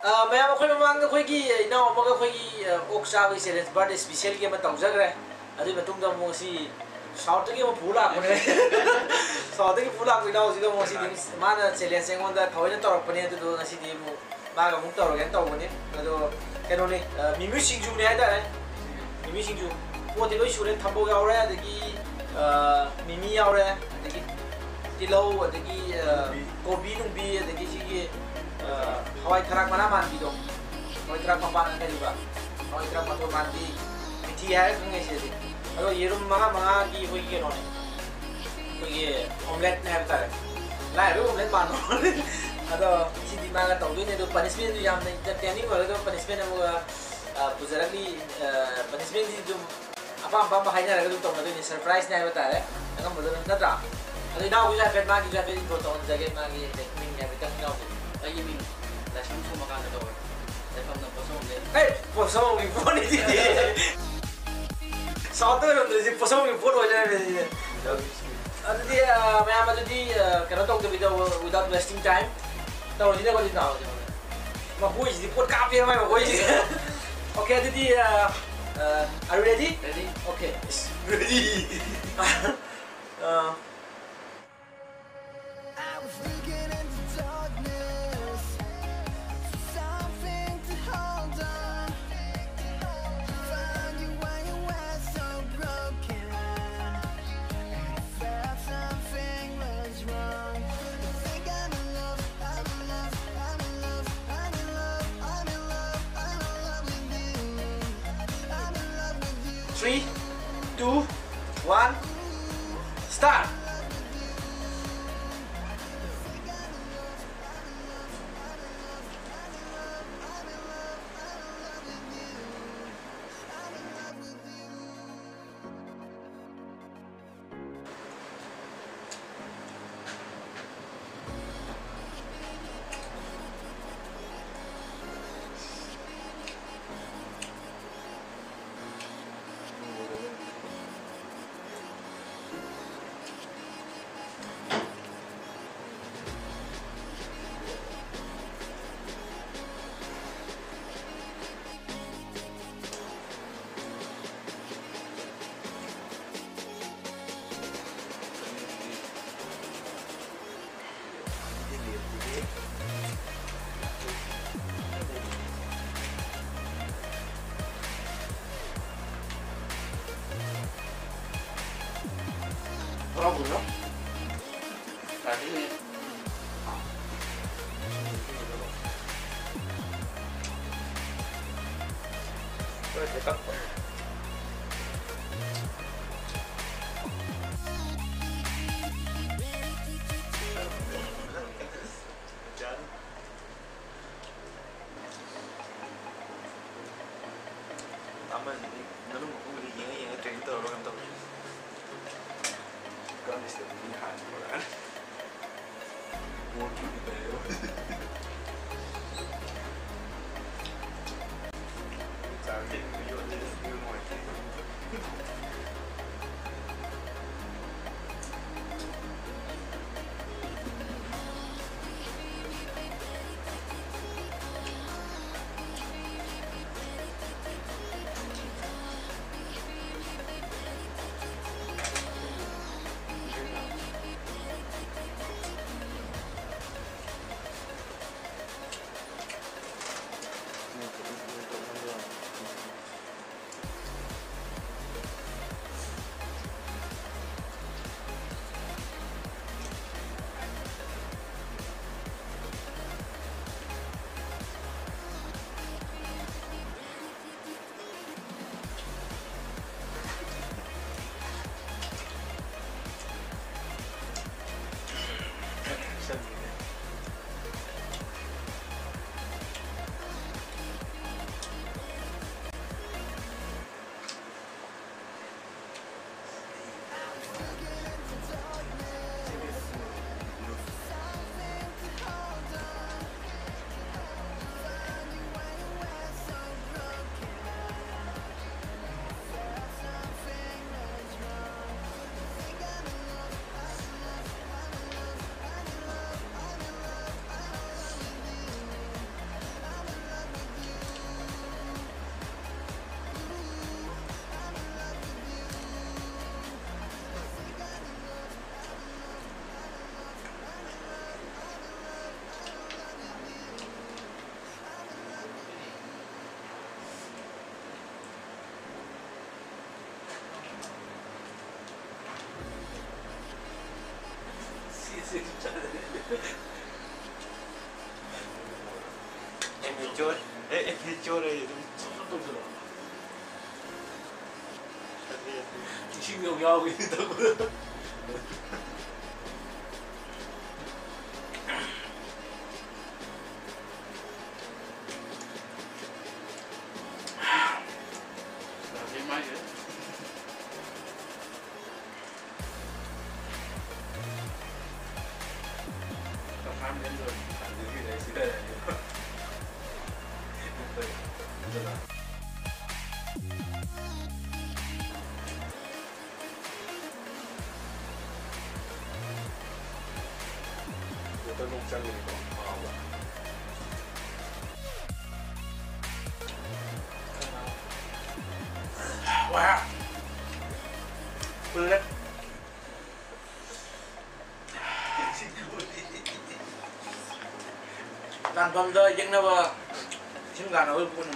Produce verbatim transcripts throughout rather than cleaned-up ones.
मैं अखोई ममांग अखोई इनाव अमगा अखोई ओक चाबी चैलेंज बर्थडे स्पेशल की तौजग्रे अदुई मतुंग दा मोसी साउथ की फूला कोने साउथ की फूला को इनाव जिगा मोसी माना चैलेंज एंगोंदा थवैना तौरपने अदु ngasi di mu maga mu taurogen tawbane ado kenoni mimi singju ne haida mimi singju poti loi sure thambo yaure adagi mimi yaure adagi tilau adagi kobi nungbi adagi sigi Hawaii terak mana mandi dong, Hawaii terak apa nak kali ba, Hawaii terak apa tu mandi, miti hai sungai sih. Kalau yerum mana mana di Hawaii ke nol, Hawaii omelet ni apa tak? Lah, itu omelet mana? Ada si di mana tahu ni tu punishment tu yang ni, training kalau tu punishment aku bukan lagi punishment itu apa apa apa hanya lagi tu tahu ni surprise ni apa tak? Angkat betul ni tak? Ada dah aku jadi magi jadi itu tahu jadi magi teknik ni apa tak tahu. Ay, yung last month sumakana daw. Ay, pag napasong din. Ay, pasong yung phone ni Didi. Sa ato yun, si pasong yung phone wala na. Ano di, may ama to di, kaya talk the video without wasting time. Tawag din ako din ako. Mabuhay, di po copy naman, mabuhay. Okay, ito di, are you ready? Ready. Okay. Ready. uh, Three, two, one, start. Berapa bro? Tadi ni. Dekat. Aman ni, nalu aku beli yang yang tractor orang tu. Kau mesti lihat orang. Mungkin betul. Cari video ni video macam ni. Chốt, ê, chốt đây. Không được. Chỉ nhiều nhau thì tôi cũng tôi không sang người có khó quá. wow. Bự đấy. Đàn bầm đời nhưng nó vào chim gà nó hơi buồn.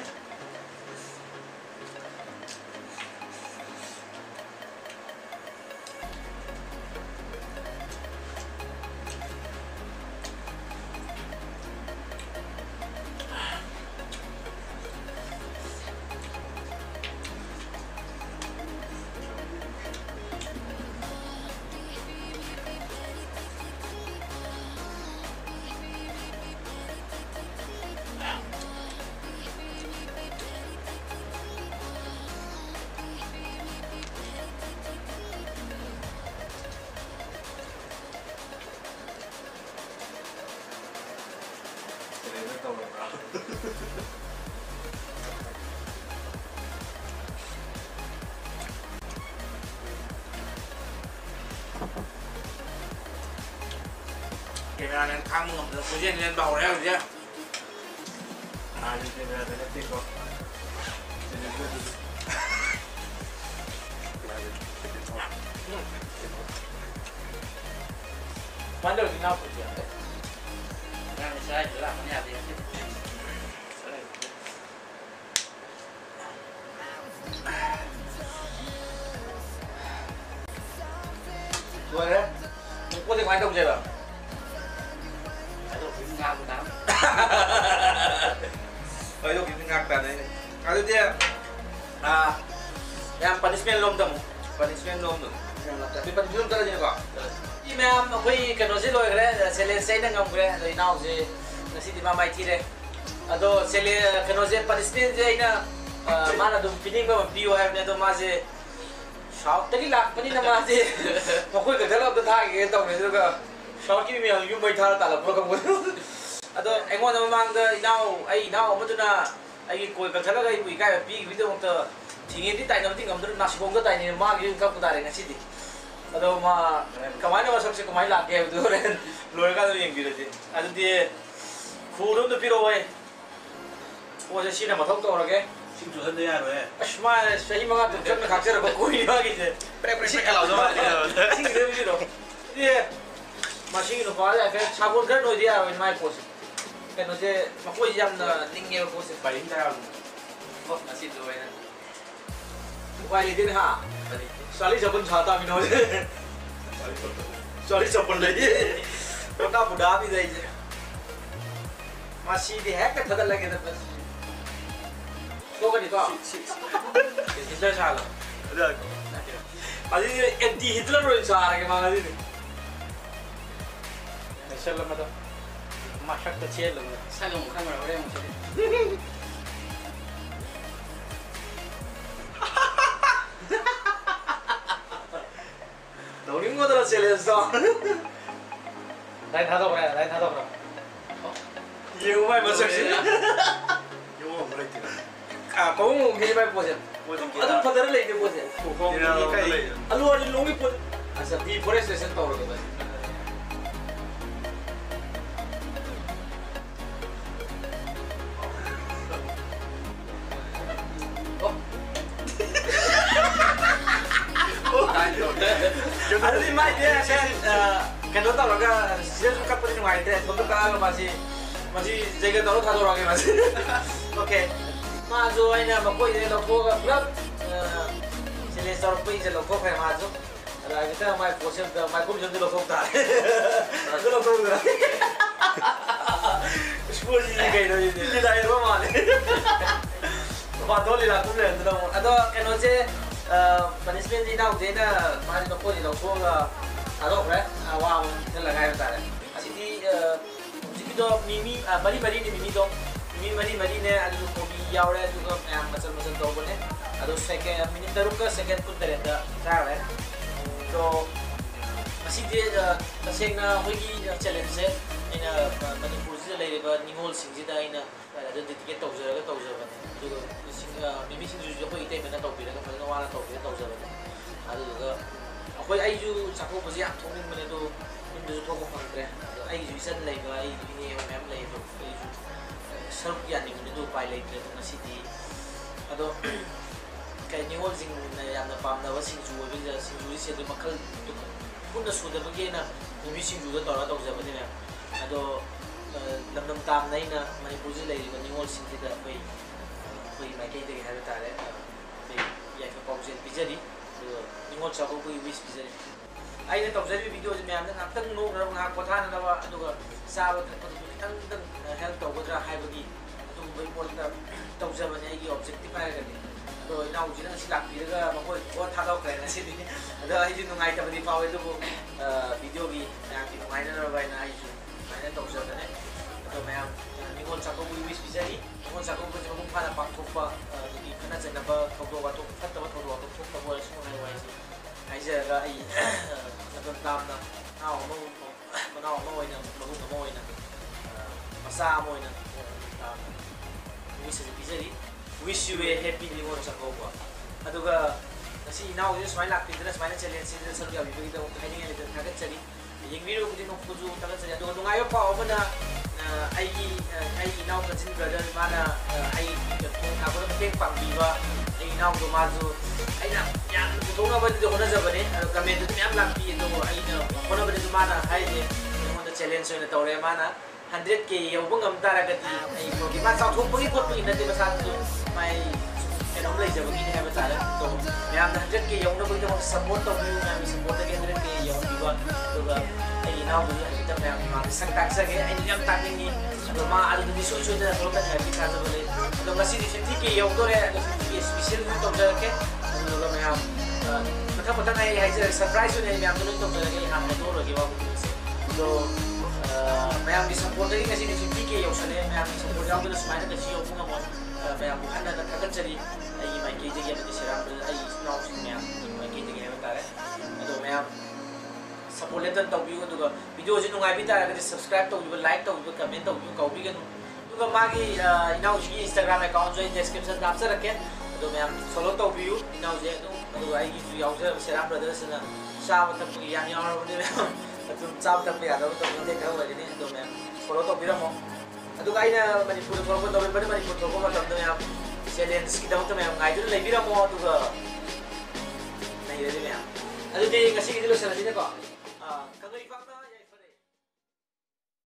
Cái này đang thăng ngầm được cái gì lên bầu đấy rồi chứ. À, thì là cái tiếp không. Quán được thì nào cũng được đấy. Ra thì sai chứ làm cái nhà gì chứ. Rồi đấy. Có thể quán đông chơi bảo. Ngạc của tám. Ở đâu cái ngạc tàn đấy. À itu dia. Ah, yang punishment lom dong. Punishment lom dong. Tapi punishment kalau jadi kok. Ini memang aku kan nasi loh kira, selain saya dengan kira, dari nau je nasi di mama itu deh. Ado selain kan nasi punishment je ina mana dong feeling bawa piu hai punya tu masih shout tadi lah, pani nama je. Aku kerja lah tu thang gitu dong, itu kan. Shout kini memang you baik thar tak lah, program itu. Ado engkau nama mang tu inau, ay inau, apa tu na, ay koi kerja lah kau ibu ikai pi gitu waktu tinggi di tay nama tinggal tu nasi bongga tay ni mak gitu kau putar dengan sini. Ado ma kemana masuk sih kemana lagi itu kan, luar kan tu yang gitu je. Ado dia kurung tu piro way. Oh jadi sih nama tahu tu orang ke? Sing tu hendak ya roh. Asma saya mangat tu jangan kacer apa koi ni lagi je. Pre pre pre kalau tu mah. Sing dia begitu. Dia masih itu pada kan sabun kan tu dia in my post. Kan tu je makoi jam na tinggi post. Paling dah. Oh nasi tu way. Wah ini ha. Sali sabun छाता भी ना हो जाए, sali sabun लगी, तो ना बुढ़ा भी जाए, मासी भी है क्या थदल लगे तो बस, तो क्या निकाल, हिटलर साला, अभी एंटी हिटलर रोल सारा के मांगा दी, ऐसा लगा मतलब, माशक तो चेल लगा, सालों का मरा बड़े मुझे, Dorang mau terus jelas dong. Lain hati apa? Lain hati apa? Iya, umai masuk sini. Yo mau mulai tidak. Ah, kau mau gini apa pose? Aduh, padahal lagi pose. Aduh, ada lungi pun. Asal di forest station tahu lagi bas. Ada lima dia saya kan tahu lah kan saya suka pun nunggu itu untuk kalau masih masih jaga tahu tahu orang masih oke masuk aja makoi ini lokok berap sini sorot pun ini lokok yang masuk ada kita mai posisi mai pun jadi lokok tak itu lokok berapa exposing kayo yun. Nilay ba mali? Pantol nila kung meron doon. Ato, kano siya, punishment din ako din na mali na po nila ko nga ano, pre? Awang nalagay na tayo. Kasi di, dito, mimi, mali-mali ni mimi dong. Mimi mali-mali na ano ko biyaw rin, ito ko masal-masal daw ko na. Ato, second, minute na rin ka, second kung talenta. Kaya rin. So, masih dia masih na hoigi challenge hai ina manipur se lai ba ningol sing ji da ina da ticket tau jara tau jara du sing mimi sing ju ko ite mena tau bi da ka na wala tau bi tau jara adu ga akoi ai ju chako ba ya thong min mene do min du to ko phang tre ai ju san lai ba ai ni mem lai do ai ju sarp ya ni mene do pai lai tre na city ado kai ningol sing na ya na pam na wa sing ju bi ja sing ju se de makal kuna sudah begini, mimi sing juga tahu atau siapa ni ya, atau enam enam tahun ni na Manipur je lagi, Ningol sing tidak bayi, bayi macam itu kita tahu le, bayi ya kita kau jadi bijari, Ningol cakap bayi wis bijari. Aina tahu jadi video je macam ni, nak tengok orang nak kota nak apa, atau ke sahabat atau tang tang help tahu kota hai bagi, atau bayi pun tahu siapa ni lagi objektif apa kan ni. तो इना उजिना सिला पिरगा मखोय ओ थागाव crane सिदि अदा आइजु नुंगाइ तबदि पावे तो video भी याकि नुंगाइना न बाइना आइजु माइना तौजदने तो मैम निगोल चाको बु विस बिजारि निगोल चाको बु जबु फाना पाथोपा दि खना जनबा थौदो वातो फतबा थौदो वातो थोपा बो सुनाइ वाइजि आइजगा आइ नतन तामना नाव मो नाव मो ओइना मगु मो ओइना मसा मो ओइना विस बिजारि wish you a happy new year Sakoba. Aduga si now just smile like this, smile challenge si sa gabi bagi daw hiding nila tagat sari. Yung video ko din ng puso tagat sari. Aduga nung ayaw pa ako na ay ay now kasi brother mana ay kung ako na mating pangbiba ay now dumazo ay na yan kung nga ba dito ko na sa bani kami dito may lang pi ito ay na kung na ba dito mana ay yung mga challenge na tawre mana one hundred K yung bang amtara gati ay ko di man sa kung pagi ko pagi natin basa may ano lay jab gini hai bata raha to main one hundred K yung na bagi mo support to view na mi support lagi one hundred K yung diba to ga ay now bagi ay ta main ma sang tak sa ge ay yam tak ni to ma alu di so so na to ta happy ka sa bole to kasi di fifty K yung to re fifty K special mo to ja ke to ga main mata mata na ay surprise ni main to to ga ge ham to ro ge wa to main di support lagi kasi di fifty K yung sa le main di support yung to smile ka si yung mo main bukan na tagat sari ay may kiji ya di siram ay now sing main may kiji ya bata ato main support letan to view to video je nungai bita ga subscribe to you like to you comment to you kau bi gan to ga magi now ji Instagram account join description dap sa rakhe ato main follow to view now je to ato ai gi yaw je siram brothers na sa ta pu ya ya ro ni ato sa ta pu ya ro to ni de ka wa ni ato main follow to bi ra mo aduh kaya na Manipur ko ko daw ba Manipur ko ko matam na challenge kita mo may ngai dun lai bira mo aduh ka nai re me aduh de kasi dilo sa din ko